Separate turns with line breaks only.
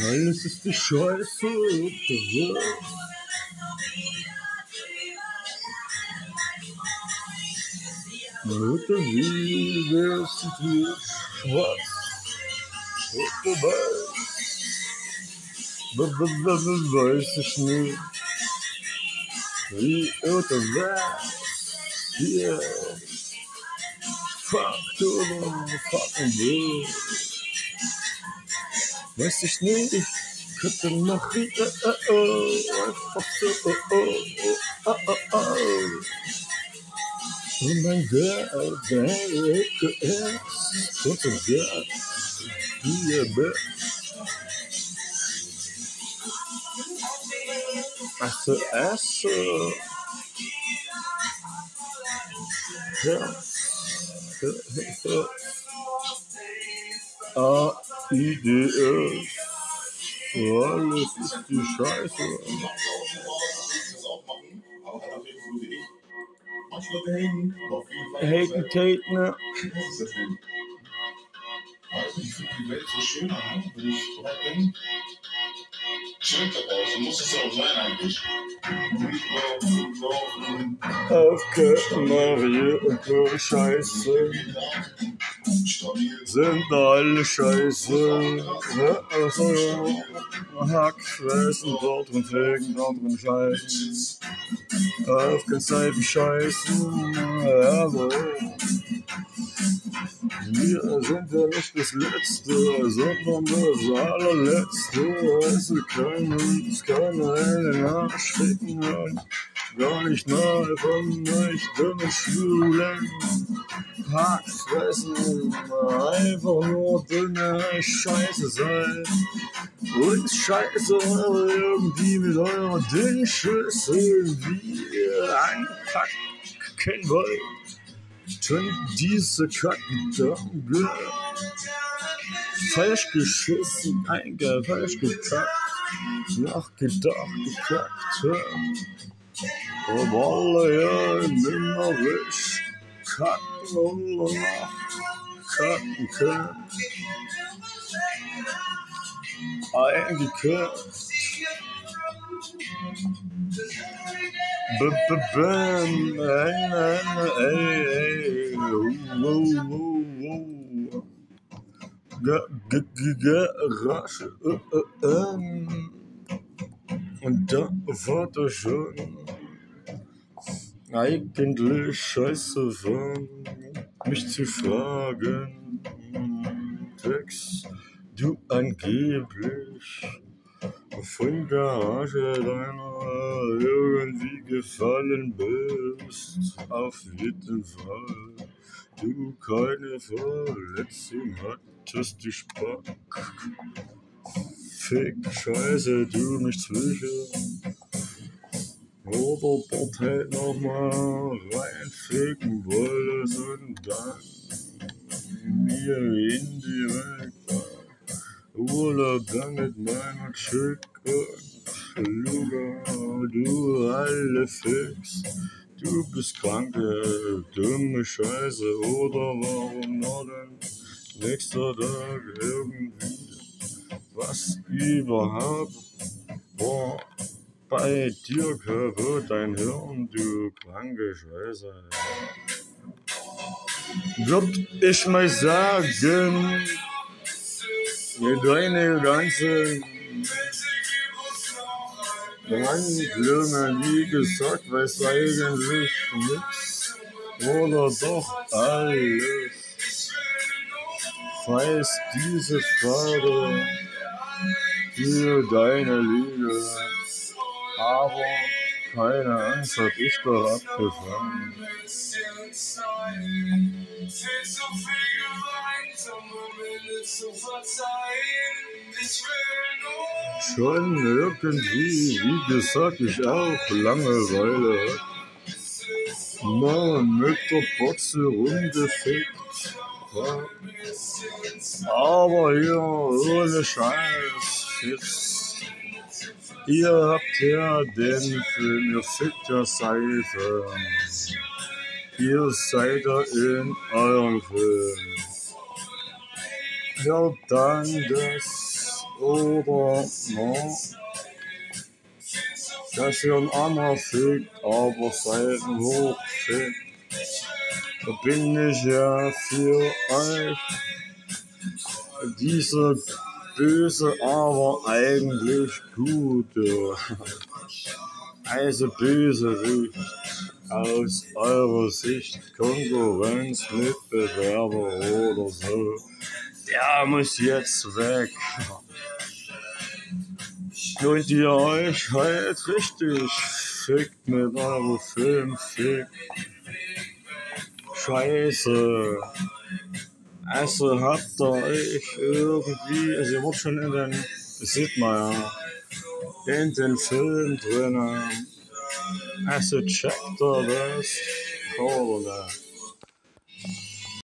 Alles ist die Scheiße. Rote Wiege sind hier schwarz. Rote weiß ich nicht. Wie rote Weiß. Hier. Fuck du, fucking blöd. Weiß ich nicht, könnte noch einfach so, Und mein Gott, der ist, und so Gott, hier bist. Ach so, ja. A-I-D-S. Alles ist die Scheiße. Haten, Kate, ne?
Ich finde die Welt so schön an, wenn ich bereit bin. Chillt dabei, so muss es ja auch sein eigentlich.
Auf Marie und nur Scheiße. Sind alle Scheiße. Also, Hack, fressen, dort und fegen, dort und scheißen. Auf den Seiten scheißen, jawohl. Wir sind ja nicht das Letzte, sondern das Allerletzte. Es kann einen Arsch ficken und gar nicht nahe von euch dummen Schwulen. Hack fressen, einfach nur dünne Scheiße sein. Und Scheiße irgendwie mit euren dünnen Schüsseln, wie ihr anpacken wollt. Diese Kackgedanken falsch geschissen, falsch gekackt, nachgedacht, gekackt, aber alle ja nimmerisch kacken und nachkacken können. Eingekackt. Bam, ey, Garage, und da war das schon eigentlich scheiße von mich zu fragen, Text, du angeblich von Garage deiner irgendwie gefallen bist, auf jeden Fall. Du keine Verletzung hattest, dich pack. Fick, Scheiße, du nicht zwischen. Oder Partei nochmal reinficken wolltest und dann mir indirekt Urlaub dann mit meiner Chick und Luga, du alle fix. Du bist kranke, dumme Scheiße, oder warum noch denn nächster Tag irgendwie was überhaupt war bei dir kaputt, dein Hirn, du kranke Scheiße. Würd ich mal sagen, deine ganze Handlungen, wie gesagt, weiß eigentlich nichts oder doch alles. Weiß diese Frage für deine Liebe, aber keine Angst, hab ich doch abgefangen. Schon irgendwie, wie gesagt, ich auch Langeweile. Mal mit der Botze rumgefickt. Aber hier ohne Scheiß. Jetzt, ihr habt ja den Film, ihr fickt ja Seife. Ihr seid da in eurem Film. Ja, dann das oder no, dass ihr ein anderer fickt, aber Seiten hochfickt. Da bin ich ja für euch diese böse, aber eigentlich gute, also Bösewicht aus eurer Sicht, Konkurrenz, Mitbewerber oder so, der muss jetzt weg. Und ihr euch halt richtig fickt mit eurem Filmfick. Scheiße. Also habt ihr euch irgendwie, also ihr wart schon in den, das sieht man ja, in den Film drinnen. Also checkt ihr das oder nicht?